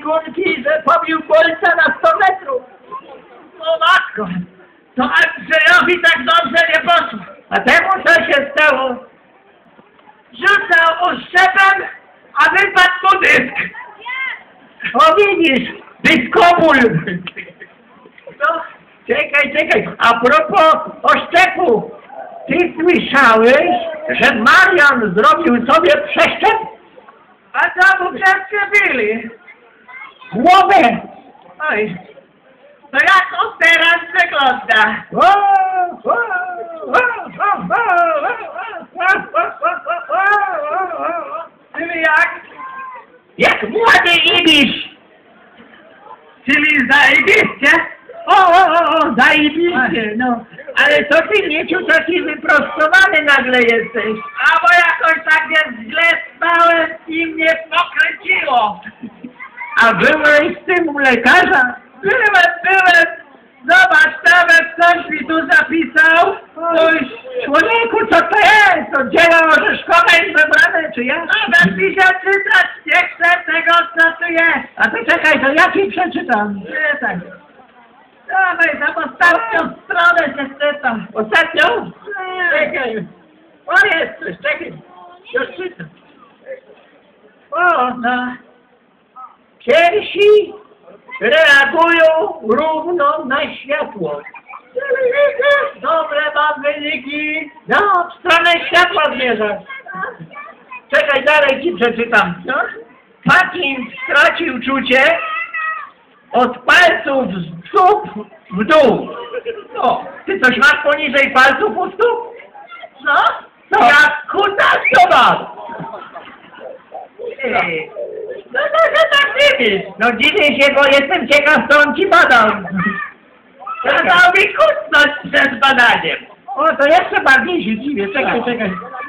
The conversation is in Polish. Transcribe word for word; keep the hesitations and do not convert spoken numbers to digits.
biegunki, że pobił bolca na sto metrów. O matko, to Andrzejowi tak dobrze nie poszło. A temu co się stało? Rzucał oszczepem, a wypadł mu dysk. O widzisz, dyskobul. No, czekaj, czekaj, a propos oszczepu. Ty słyszałeś, że Marian zrobił sobie przeszczep? A co mu przeszczepili? Głowę! Oj, to jak on teraz wygląda? Czyli jak? Jak młody ibisz! Czyli zajebiście? O, o, o, o, zajebiście, no. Ale to ty, Mieciu, taki wyprostowany nagle jesteś. A bo jakoś tak źle spałem i mnie pokręciło. A byłeś z tym u lekarza? Byłem, byłem. Zobacz, nawet coś mi tu zapisał. Oj, człowieku, co to jest? To dzieło orzeszkowe i wybrane, czy ja? Nawet mi się czytać nie chcę tego, co tu jest. A to czekaj, to ja ci przeczytam. Nie, tak. Dawaj, tam ostatnią stronę się czytam. Ostatnią? Czekaj. O, jest coś, czekaj. Już czytam. O, no. Piersi reagują równo na światło. Dobre mam wyniki. No, w stronę światła zmierzasz. Czekaj, dalej ci przeczytam. No? Fatin stracił czucie od palców z stóp w dół. No, ty coś masz poniżej palców u stóp? No? No. Jak kutastowa! Ej, no to się tak dziwisz. No dziwię się, bo jestem ciekaw, co on ci badał. Kazał mi kucnąć przed badaniem. O, to jeszcze bardziej się dziwię. Czekaj, czekaj.